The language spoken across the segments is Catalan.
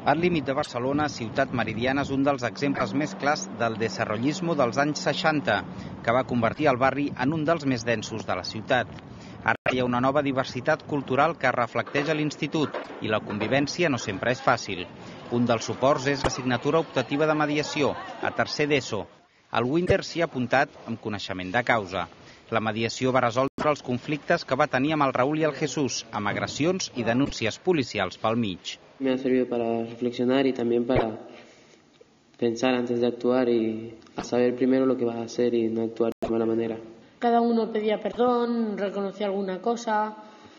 El límit de Barcelona, ciutat meridiana, és un dels exemples més clars del desarrollismo dels anys 60, que va convertir el barri en un dels més densos de la ciutat. Ara hi ha una nova diversitat cultural que reflecteix a l'institut i la convivència no sempre és fàcil. Un dels suports és l'assignatura optativa de mediació, a tercer d'ESO. El Winter s'hi ha apuntat amb coneixement de causa. La mediació va resoldre els conflictes que va tenir amb el Raúl i el Jesús, amb agressions i denúncies policials pel mig. Me ha servido para reflexionar y también para pensar antes de actuar y a saber primero lo que vas a hacer y no actuar de mala manera. Cada uno pedía perdón, reconocía alguna cosa,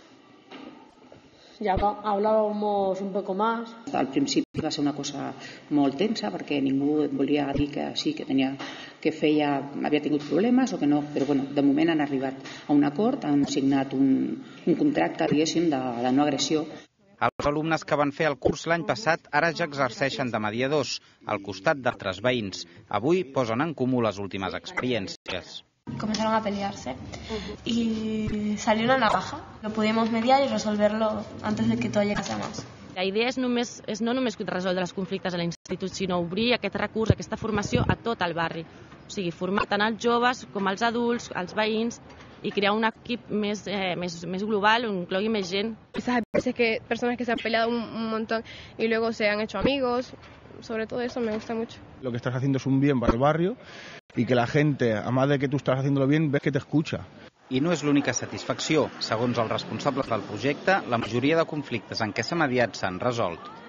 ya hablábamos un poco más. Al principi va ser una cosa molt tensa perquè ningú volia dir que sí, que havia tingut problemes o que no, però bueno, de moment han arribat a un acord, han signat un contracte, diguéssim, de no agressió. Els alumnes que van fer el curs l'any passat ara ja exerceixen de mediadors, al costat d'altres veïns. Avui posen en comú les últimes experiències. Comenzaron a pelearse y salió una navaja. Lo pudimos mediar y resolverlo antes de que todo llegase a más. La idea és no només resoldre els conflictes a l'institut, sinó obrir aquest recurs, aquesta formació a tot el barri. O sigui, formar tant els joves com els adults, els veïns, y crear un equip més global, on inclogui més gent. Esas veces que personas que se han peleado un montón y luego se han hecho amigos, sobre todo eso me gusta mucho. Lo que estás haciendo es un bien para el barrio y que la gente, además de que tú estás haciéndolo bien, ves que te escucha. I no és l'única satisfacció. Segons els responsables del projecte, la majoria de conflictes en què s'ha mediat s'han resolt.